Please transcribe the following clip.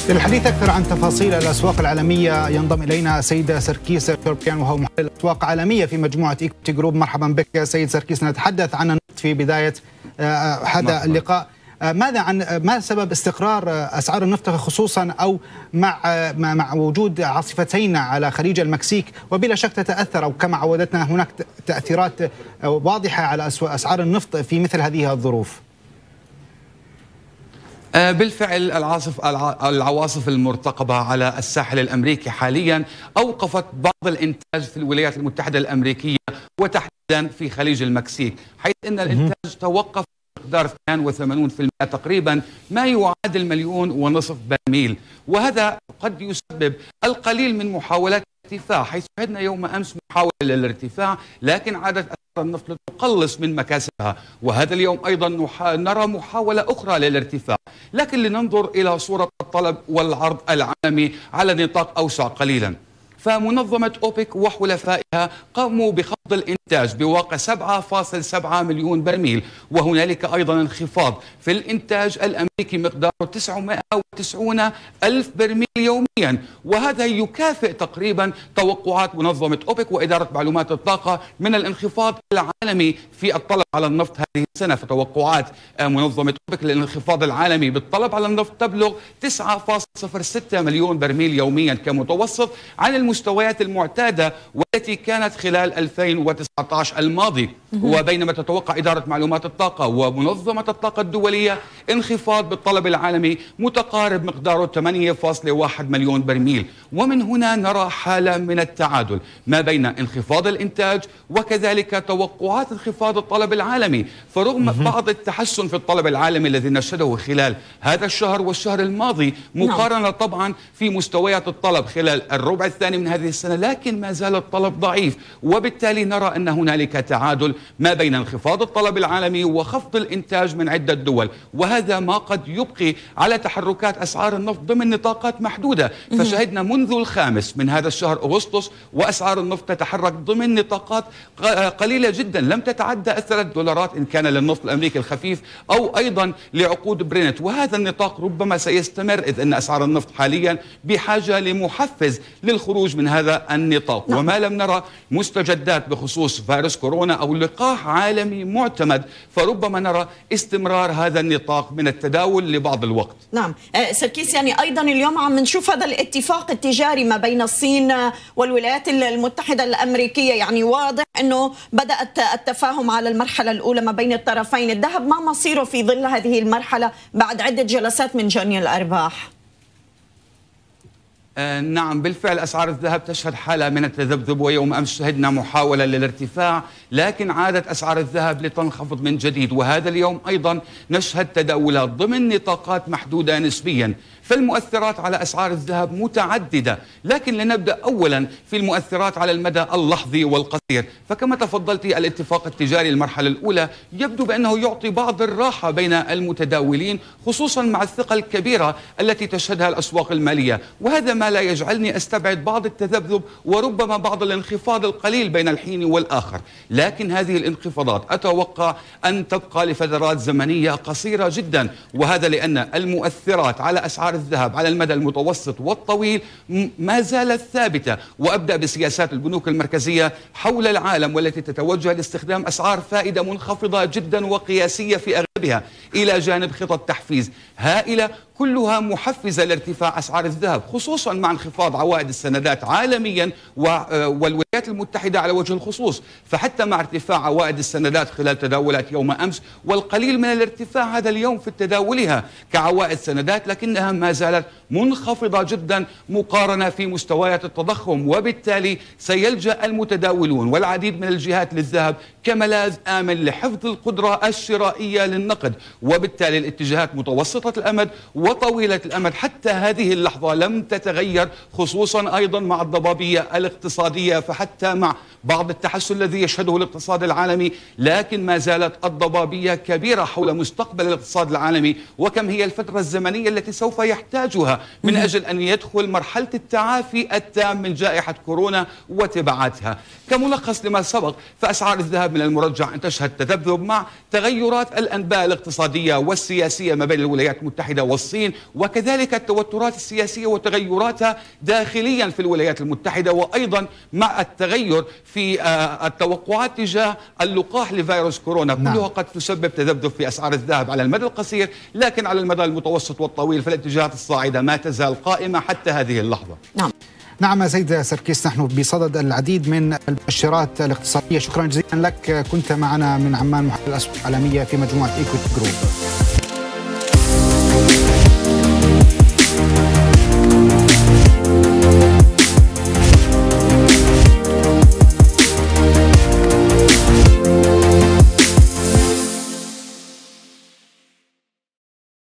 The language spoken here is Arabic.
للحديث أكثر عن تفاصيل الأسواق العالمية ينضم إلينا سيد سركيس توربيان وهو محلل الأسواق العالمية في مجموعة إيكويتي جروب. مرحبا بك سيد سركيس. نتحدث عن النفط في بداية هذا اللقاء. ما سبب استقرار أسعار النفط خصوصا أو مع وجود عاصفتين على خليج المكسيك، وبلا شك تتأثر أو كما عودتنا هناك تأثيرات واضحة على أسعار النفط في مثل هذه الظروف؟ بالفعل العواصف المرتقبة على الساحل الأمريكي حاليا أوقفت بعض الإنتاج في الولايات المتحدة الأمريكية وتحديدا في خليج المكسيك، حيث أن الإنتاج توقف بمقدار 82% تقريبا، ما يعادل 1.5 مليون برميل، وهذا قد يسبب القليل من محاولات الارتفاع، حيث شهدنا يوم أمس محاولة للارتفاع لكن عادت أسعار النفط لتقلص من مكاسبها، وهذا اليوم أيضا نرى محاولة أخرى للارتفاع، لكن لننظر إلى صورة الطلب والعرض العالمي على نطاق أوسع قليلا. فمنظمة أوبك وحلفائها قاموا بخفض الإنتاج بواقع 7.7 مليون برميل، وهنالك أيضا انخفاض في الإنتاج الأمريكي مقداره 990 ألف برميل يوميا، وهذا يكافئ تقريبا توقعات منظمة أوبك وإدارة معلومات الطاقة من الانخفاض العالمي في الطلب على النفط هذه السنة. فتوقعات منظمة أوبك للانخفاض العالمي بالطلب على النفط تبلغ 9.06 مليون برميل يوميا كمتوسط عن المستويات المعتادة والتي كانت خلال 2019 الماضي. وبينما تتوقع إدارة معلومات الطاقة ومنظمة الطاقة الدولية انخفاض بالطلب العالمي متقارب مقداره 8.1 مليون برميل، ومن هنا نرى حالة من التعادل ما بين انخفاض الإنتاج وكذلك توقعات انخفاض الطلب العالمي. فرغم بعض التحسن في الطلب العالمي الذي نشهده خلال هذا الشهر والشهر الماضي مقارنة طبعا في مستويات الطلب خلال الربع الثاني من هذه السنة، لكن ما زال الطلب ضعيف، وبالتالي نرى أن هنالك تعادل ما بين انخفاض الطلب العالمي وخفض الإنتاج من عدة دول، وهذا ما قد يبقي على تحركات أسعار النفط ضمن نطاقات محدودة. فشهدنا منذ الخامس من هذا الشهر أغسطس وأسعار النفط تتحرك ضمن نطاقات قليلة جدا لم تتعدى $3 إن كان للنفط الأمريكي الخفيف أو أيضا لعقود برنت، وهذا النطاق ربما سيستمر إذ أن أسعار النفط حاليا بحاجة لمحفز للخروج من هذا النطاق. وما لم نرى مستجدات بخصوص فيروس كورونا أو لقاح عالمي معتمد، فربما نرى استمرار هذا النطاق من التداول لبعض الوقت. نعم سركيس، يعني أيضا اليوم عم نشوف هذا الاتفاق التجاري ما بين الصين والولايات المتحدة الأمريكية، يعني واضح أنه بدأت التفاهم على المرحلة الأولى ما بين الطرفين. الذهب ما مصيره في ظل هذه المرحلة بعد عدة جلسات من جني الأرباح؟ نعم بالفعل أسعار الذهب تشهد حالة من التذبذب، ويوم أمس شهدنا محاولة للارتفاع لكن عادت أسعار الذهب لتنخفض من جديد، وهذا اليوم أيضا نشهد تداولات ضمن نطاقات محدودة نسبيا. فالمؤثرات على أسعار الذهب متعددة، لكن لنبدأ أولا في المؤثرات على المدى اللحظي والقصير. فكما تفضلت الاتفاق التجاري المرحلة الأولى يبدو بأنه يعطي بعض الراحة بين المتداولين خصوصا مع الثقة الكبيرة التي تشهدها الأسواق المالية، وهذا ما لا يجعلني أستبعد بعض التذبذب وربما بعض الانخفاض القليل بين الحين والآخر. لكن هذه الانخفاضات أتوقع أن تبقى لفترات زمنية قصيرة جدا، وهذا لأن المؤثرات على أسعار الذهب على المدى المتوسط والطويل ما زالت ثابتة. وأبدأ بسياسات البنوك المركزية حول العالم والتي تتوجه لاستخدام أسعار فائدة منخفضة جدا وقياسية في أغلبها إلى جانب خطط تحفيز هائلة كلها محفزة لارتفاع أسعار الذهب، خصوصا مع انخفاض عوائد السندات عالميا والولايات المتحدة على وجه الخصوص. فحتى مع ارتفاع عوائد السندات خلال تداولات يوم أمس والقليل من الارتفاع هذا اليوم في تداولها كعوائد سندات، لكنها ما زالت منخفضة جدا مقارنة في مستويات التضخم، وبالتالي سيلجأ المتداولون والعديد من الجهات للذهب كملاذ آمن لحفظ القدرة الشرائية للنقد. وبالتالي الاتجاهات متوسطة الأمد وطويلة الأمد حتى هذه اللحظة لم تتغير، خصوصا أيضا مع الضبابية الاقتصادية. فحتى حتى مع بعض التحسن الذي يشهده الاقتصاد العالمي، لكن ما زالت الضبابية كبيرة حول مستقبل الاقتصاد العالمي، وكم هي الفترة الزمنية التي سوف يحتاجها من أجل أن يدخل مرحلة التعافي التام من جائحة كورونا وتبعاتها. كملخص لما سبق، فأسعار الذهب من المرجح أن تشهد تذبذب مع تغيرات الأنباء الاقتصادية والسياسية ما بين الولايات المتحدة والصين، وكذلك التوترات السياسية وتغيراتها داخليا في الولايات المتحدة، وأيضا مع التغير في التوقعات تجاه اللقاح لفيروس كورونا. كلها قد تسبب تذبذب في أسعار الذهب على المدى القصير، لكن على المدى المتوسط والطويل فالاتجاهات الصاعدة ما تزال قائمة حتى هذه اللحظة. نعم سيد سركيس، نحن بصدد العديد من المؤشرات الاقتصادية. شكرا جزيلا لك، كنت معنا من عمان محلل الأسواق العالمية في مجموعة إيكويتي جروب.